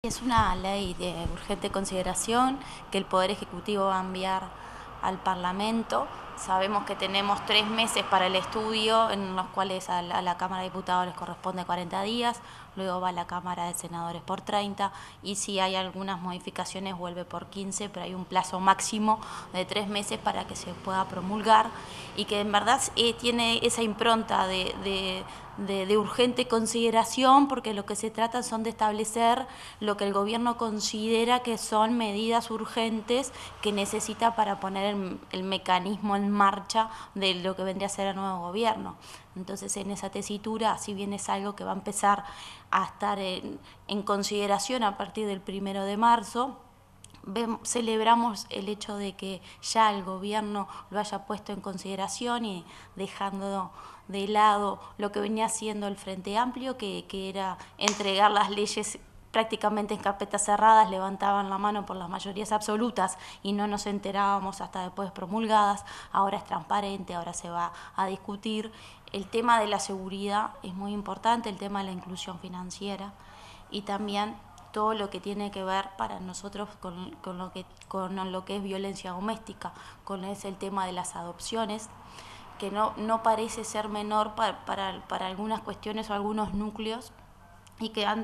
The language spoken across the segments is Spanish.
Es una ley de urgente consideración que el Poder Ejecutivo va a enviar al Parlamento. Sabemos que tenemos 3 meses para el estudio, en los cuales a la Cámara de Diputados les corresponde 40 días, luego va a la Cámara de Senadores por 30, y si hay algunas modificaciones vuelve por 15, pero hay un plazo máximo de 3 meses para que se pueda promulgar, y que en verdad tiene esa impronta de urgente consideración, porque lo que se trata son de establecer lo que el gobierno considera que son medidas urgentes que necesita para poner el mecanismo en marcha de lo que vendría a ser el nuevo gobierno. Entonces, en esa tesitura, si bien es algo que va a empezar a estar en consideración a partir del 1 de marzo, celebramos el hecho de que ya el gobierno lo haya puesto en consideración y dejando de lado lo que venía haciendo el Frente Amplio, que era entregar las leyes prácticamente en carpetas cerradas, levantaban la mano por las mayorías absolutas y no nos enterábamos hasta después promulgadas. Ahora es transparente, ahora se va a discutir. El tema de la seguridad es muy importante, el tema de la inclusión financiera y también todo lo que tiene que ver para nosotros con lo que es violencia doméstica, con el tema de las adopciones, que no parece ser menor para algunas cuestiones o algunos núcleos, y que han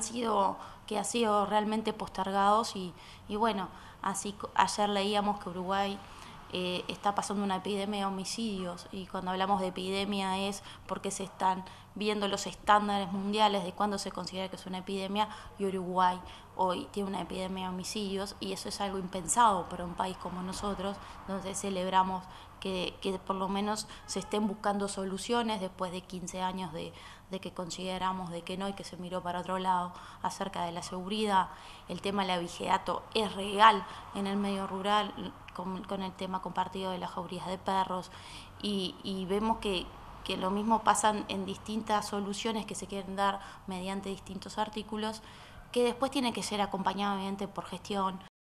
sido realmente postergados y bueno, así ayer leíamos que Uruguay está pasando una epidemia de homicidios, y cuando hablamos de epidemia es porque se están viendo los estándares mundiales de cuándo se considera que es una epidemia, y Uruguay hoy tiene una epidemia de homicidios, y eso es algo impensado para un país como nosotros. Entonces celebramos que por lo menos se estén buscando soluciones después de 15 años de que consideramos de que no, y que se miró para otro lado acerca de la seguridad. El tema del abigeato es real en el medio rural, con el tema compartido de las jaurías de perros, y vemos que lo mismo pasa en distintas soluciones que se quieren dar mediante distintos artículos, que después tiene que ser acompañado obviamente por gestión